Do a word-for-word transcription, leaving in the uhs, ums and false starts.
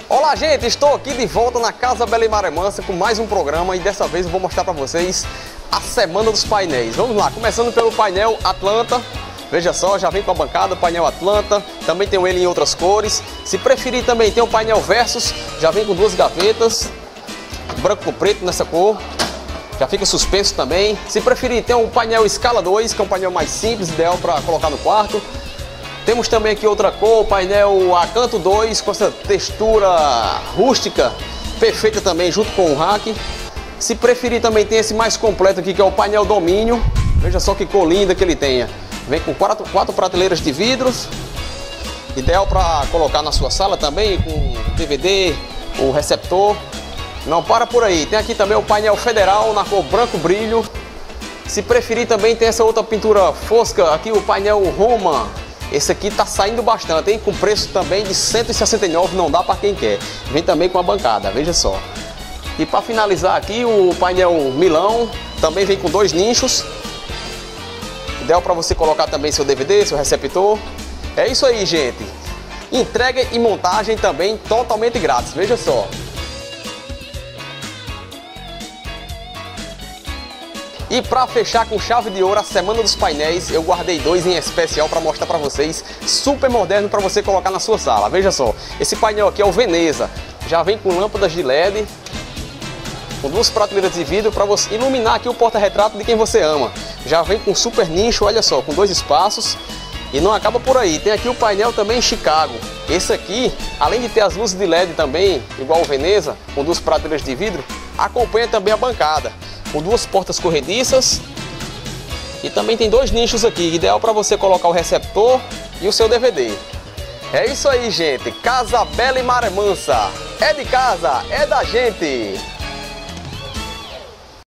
Olá, gente, estou aqui de volta na Casa Bela e Maré Mansa com mais um programa e dessa vez eu vou mostrar para vocês a semana dos painéis. Vamos lá, começando pelo painel Atlanta. Veja só, já vem com a bancada, painel Atlanta, também tem ele em outras cores. Se preferir também tem o painel Versus, já vem com duas gavetas, branco com preto nessa cor. Já fica suspenso também. Se preferir tem um painel Scala dois, que é um painel mais simples, ideal para colocar no quarto. Temos também aqui outra cor, o painel Acanto dois, com essa textura rústica, perfeita também, junto com o rack. Se preferir também tem esse mais completo aqui, que é o painel Domínio. Veja só que cor linda que ele tenha. Vem com quatro, quatro prateleiras de vidros, ideal para colocar na sua sala também, com D V D, o receptor. Não para por aí, tem aqui também o painel Federal na cor branco brilho. Se preferir também tem essa outra pintura fosca, aqui o painel Roma. Esse aqui tá saindo bastante, hein? Com preço também de cento e sessenta e nove reais, não dá para quem quer. Vem também com a bancada, veja só. E para finalizar aqui o painel Milão, também vem com dois nichos. Ideal para você colocar também seu D V D, seu receptor. É isso aí, gente. Entrega e montagem também totalmente grátis, veja só. E para fechar com chave de ouro a semana dos painéis, eu guardei dois em especial para mostrar para vocês, super moderno para você colocar na sua sala. Veja só, esse painel aqui é o Veneza, já vem com lâmpadas de L E D, com duas prateleiras de vidro para você iluminar aqui o porta-retrato de quem você ama. Já vem com super nicho, olha só, com dois espaços. E não acaba por aí, tem aqui o painel também Chicago. Esse aqui, além de ter as luzes de L E D também, igual o Veneza, com duas prateleiras de vidro, acompanha também a bancada, com duas portas corrediças. E também tem dois nichos aqui, ideal para você colocar o receptor e o seu D V D. É isso aí, gente. Casa Bela e Maré Mansa. É de casa, é da gente.